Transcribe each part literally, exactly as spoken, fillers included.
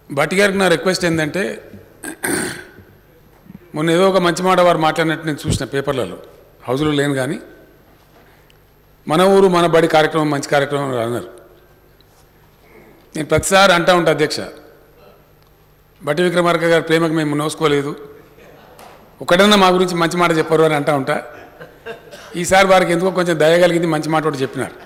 భట్టి గారికి నా రిక్వెస్ట్ ఏంటంటే మొన్న ఏదో ఒక మంచి మాట వారు మాట్లాడినట్టు నేను చూసిన పేపర్లలో, హౌస్లో లేను కానీ మన ఊరు మన బడి కార్యక్రమం మంచి కార్యక్రమం అన్నారు. నేను ప్రతిసారి అంటూ ఉంటా అధ్యక్ష, భట్టి విక్రమార్క గారి ప్రేమకు మేము నోసుకోలేదు, ఒకటన్నా మా గురించి మంచి మాట చెప్పరు అని అంటూ ఉంటా. ఈసారి వారికి ఎందుకో కొంచెం దయ కలిగింది, మంచి మాట కూడా చెప్పినారు.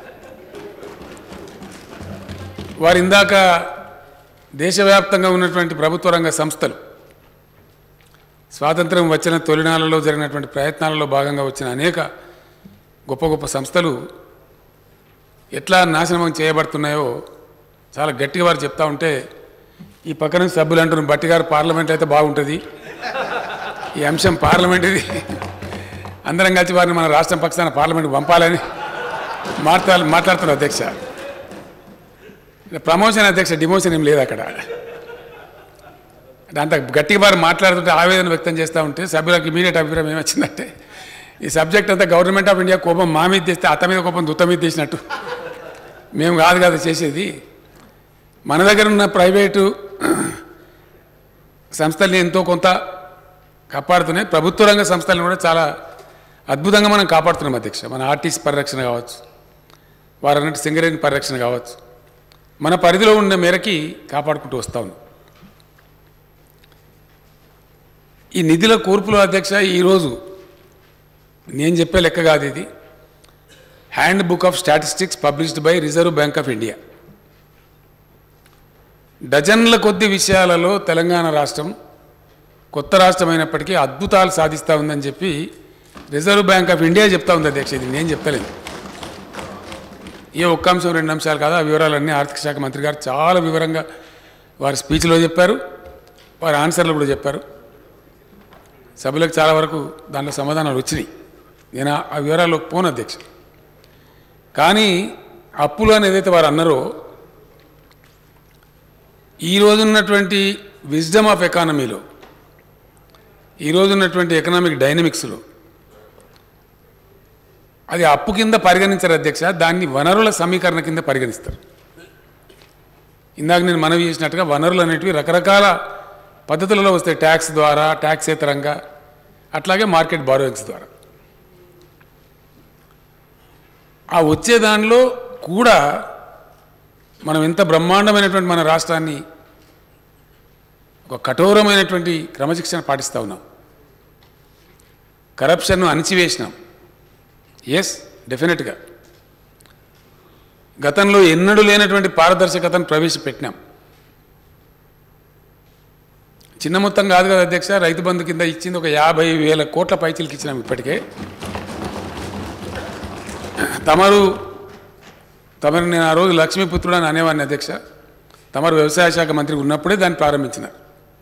వారు ఇందాక దేశవ్యాప్తంగా ఉన్నటువంటి ప్రభుత్వ రంగ సంస్థలు స్వాతంత్రం వచ్చిన తొలినాళ్ళలో జరిగినటువంటి ప్రయత్నాలలో భాగంగా వచ్చిన అనేక గొప్ప గొప్ప సంస్థలు ఎట్లా నాశనం చేయబడుతున్నాయో చాలా గట్టిగా వారు చెప్తా ఉంటే, ఈ పక్కన సభ్యులు అంటున్న భట్టి గారు పార్లమెంట్ అయితే బాగుంటుంది, ఈ అంశం పార్లమెంట్ ఇది, అందరం కలిసి వారిని మన రాష్ట్రం పక్షాన పార్లమెంట్కి పంపాలని మాట్లా మాట్లాడుతున్నారు అధ్యక్ష. ప్రమోషన్ అధ్యక్ష, డిమోషన్ ఏం లేదు అక్కడ. అంత గట్టిగా వారు మాట్లాడుతుంటే ఆవేదన వ్యక్తం చేస్తూ ఉంటే సభ్యులకు ఇమీడియట్ అభిప్రాయం ఏమొచ్చిందంటే, ఈ సబ్జెక్ట్ అంతా గవర్నమెంట్ ఆఫ్ ఇండియా కోపం మా మీద తెస్తే అత్త మీద కోపం దుత్త మీద తీసినట్టు, మేము కాదు కదా చేసేది, మన దగ్గర ఉన్న ప్రైవేటు సంస్థల్ని ఎంతో కొంత కాపాడుతున్నాయి, ప్రభుత్వ రంగ సంస్థలను కూడా చాలా అద్భుతంగా మనం కాపాడుతున్నాం అధ్యక్ష. మన ఆర్టీసీ పరిరక్షణ కావచ్చు, వారు అన్నట్టు సింగరేణి పరిరక్షణ కావచ్చు, మన పరిధిలో ఉన్న మేరకి కాపాడుకుంటూ వస్తూ ఉన్నాం. ఈ నిధుల కూర్పులో అధ్యక్ష, ఈరోజు నేను చెప్పే లెక్క కాదు ఇది, handbook of statistics published by Reserve Bank of India. డజన్ల కొద్ది విషయాలలో తెలంగాణ రాష్ట్రం కొత్త రాష్ట్రం అయినప్పటికీ అద్భుతాలు సాధిస్తూ ఉందని చెప్పి రిజర్వ్ బ్యాంక్ ఆఫ్ ఇండియా చెప్తా ఉంది అధ్యక్ష. ఇది నేను చెప్తలేదు, ఏ ఒక్క అంశం రెండు అంశాలు కాదు, ఆ వివరాలన్నీ ఆర్థిక శాఖ మంత్రి గారు చాలా వివరంగా వారి స్పీచ్లో చెప్పారు, వారి ఆన్సర్లు కూడా చెప్పారు. సభ్యులకు చాలా వరకు దాంట్లో సమాధానాలు వచ్చినాయి, నేను ఆ వివరాల్లోకి పోను అధ్యక్ష. కానీ అప్పులు అని ఏదైతే వారు అన్నారో, ఈరోజున్నటువంటి విజ్డమ్ ఆఫ్ ఎకానమీలో, ఈరోజున్నటువంటి ఎకనామిక్ డైనమిక్స్లో అది అప్పు కింద పరిగణించారు అధ్యక్ష, దాన్ని వనరుల సమీకరణ కింద పరిగణిస్తారు. ఇందాక నేను మనవి చేసినట్టుగా వనరులు అనేటివి రకరకాల పద్ధతులలో వస్తాయి, ట్యాక్స్ ద్వారా, ట్యాక్సేతరంగా, అట్లాగే మార్కెట్ బారోయింగ్స్ ద్వారా. ఆ వచ్చే దానిలో కూడా మనం ఎంత బ్రహ్మాండమైనటువంటి మన రాష్ట్రాన్ని ఒక కఠోరమైనటువంటి క్రమశిక్షణ పాటిస్తూ ఉన్నాం, కరప్షన్ను అణిచివేసినాం. ఎస్, డెఫినెట్గా గతంలో ఎన్నడూ లేనటువంటి పారదర్శకతను ప్రవేశపెట్టినాం. చిన్న మొత్తం కాదు కదా అధ్యక్ష, రైతు బంధు కింద ఇచ్చింది ఒక యాభై వేల కోట్ల పైచీలకి ఇచ్చినాం ఇప్పటికే. తమరు తమరు నేను ఆ రోజు లక్ష్మీపుత్రుడు అని అనేవాడిని అధ్యక్ష, తమరు వ్యవసాయ శాఖ మంత్రి ఉన్నప్పుడే దాన్ని ప్రారంభించినారు.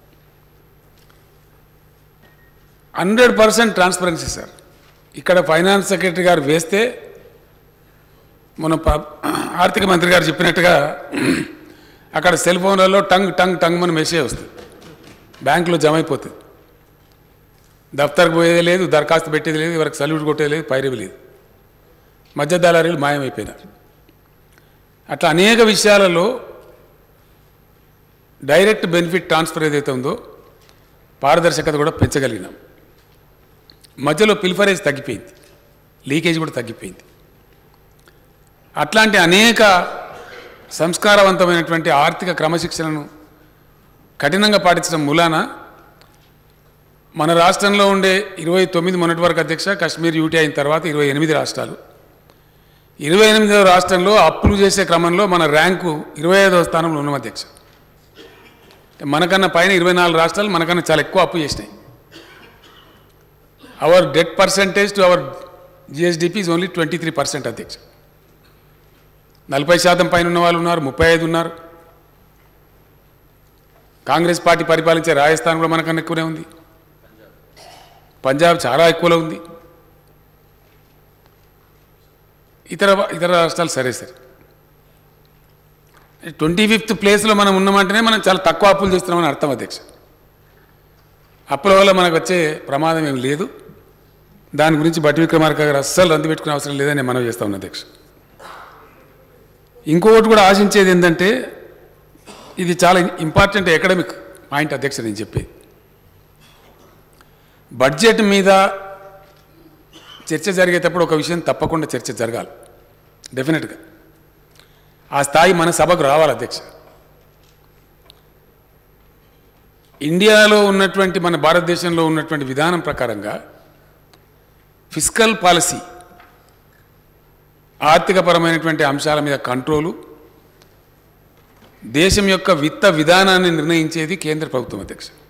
Hundred percent transparency sir. ఇక్కడ ఫైనాన్స్ సెక్రటరీ గారు వేస్తే మన ఆర్థిక మంత్రి గారు చెప్పినట్టుగా అక్కడ సెల్ ఫోన్లలో టంగ్ టంగ్ టంగ్ మన మెసేజ్ వస్తుంది, బ్యాంకులో జమ అయిపోతుంది. దఫ్తర్కి పోయేది లేదు, దరఖాస్తు పెట్టేది లేదు, ఎవరికి సల్యూట్ కొట్టేది లేదు, పైరవి లేదు, మధ్య దళారీలు మాయమైపోయినారు. అట్లా అనేక విషయాలలో డైరెక్ట్ బెనిఫిట్ ట్రాన్స్ఫర్ ఏదైతే ఉందో పారదర్శకత కూడా పెంచగలిగినాం. మధ్యలో పిల్ఫరేజ్ తగ్గిపోయింది, లీకేజ్ కూడా తగ్గిపోయింది. అట్లాంటి అనేక సంస్కారవంతమైనటువంటి ఆర్థిక క్రమశిక్షణను కఠినంగా పాటించడం మూలాన మన రాష్ట్రంలో ఉండే ఇరవై తొమ్మిది మొన్నటి వరకు అధ్యక్ష, కాశ్మీర్ యూటీ అయిన తర్వాత ఇరవై ఎనిమిది రాష్ట్రాలు, ఇరవై ఎనిమిదవ రాష్ట్రంలో అప్పులు చేసే క్రమంలో మన ర్యాంకు ఇరవై ఐదవ స్థానంలో ఉన్నాం అధ్యక్ష. మనకన్నా పైన ఇరవై నాలుగు రాష్ట్రాలు మనకన్నా చాలా ఎక్కువ అప్పు చేసినాయి. Our debt percentage to our GSDP is only twenty three percent అధ్యక్ష. నలభై శాతం పైన ఉన్న వాళ్ళు ఉన్నారు, ముప్పై ఐదు ఉన్నారు. కాంగ్రెస్ పార్టీ పరిపాలించే రాజస్థాన్ కూడా మనకన్నా ఎక్కువనే ఉంది, పంజాబ్ చాలా ఎక్కువలో ఉంది, ఇతర ఇతర రాష్ట్రాలు సరే సరే. ట్వంటీ ఫిఫ్త్ ప్లేస్లో మనం ఉన్నామంటేనే మనం చాలా తక్కువ అప్పులు చేస్తున్నామని అర్థం అధ్యక్ష. అప్పుల వల్ల మనకు వచ్చే ప్రమాదం ఏం లేదు, దాని గురించి భట్టి విక్రమార్క గారు అస్సలు రంది పెట్టుకునే అవసరం లేదని నేను మనవి చేస్తా ఉన్నా అధ్యక్ష. ఇంకొకటి కూడా ఆశించేది ఏంటంటే, ఇది చాలా ఇంపార్టెంట్ అకాడమిక్ పాయింట్ అధ్యక్ష నేను చెప్పేది. బడ్జెట్ మీద చర్చ జరిగేటప్పుడు ఒక విషయం తప్పకుండా చర్చ జరగాలి డెఫినెట్గా. ఆ స్థాయి మన సభకు రావాలి అధ్యక్ష. ఇండియాలో ఉన్నటువంటి మన భారతదేశంలో ఉన్నటువంటి విధానం ప్రకారంగా ఫిస్కల్ పాలసీ ఆర్థికపరమైనటువంటి అంశాల మీద కంట్రోలు, దేశం యొక్క విత్త విధానాన్ని నిర్ణయించేది కేంద్ర ప్రభుత్వం అధ్యక్ష.